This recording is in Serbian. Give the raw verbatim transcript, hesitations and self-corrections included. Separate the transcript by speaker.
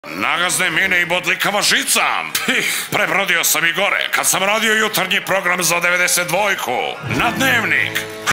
Speaker 1: Nagazne mine i bodlikava žica. Prebrodio sam i gore kad sam radio jutarnji program za devedeset dvojku na Dnevnik.